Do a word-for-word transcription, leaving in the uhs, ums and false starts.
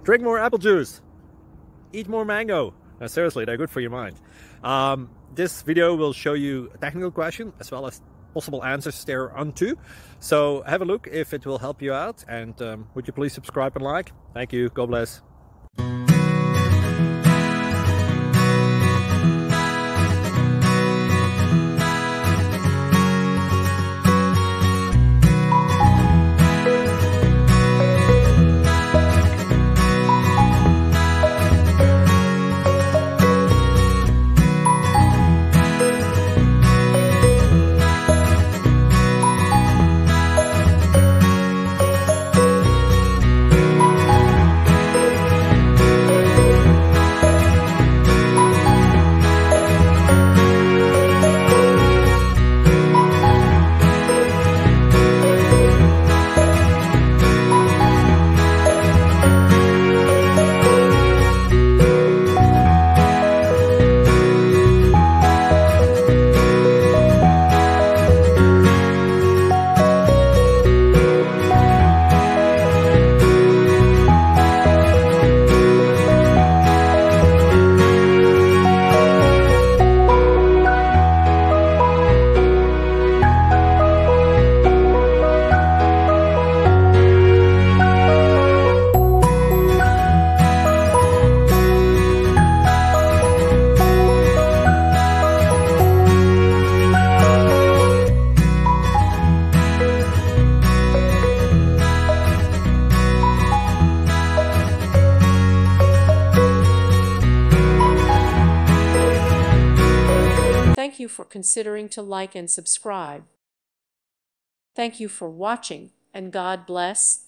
Drink more apple juice. Eat more mango. No, seriously, they're good for your mind. Um, this video will show you a technical question as well as possible answers thereunto. So have a look if it will help you out, and um, would you please subscribe and like? Thank you. God bless. Thank you for considering to like and subscribe. Thank you for watching, and God bless.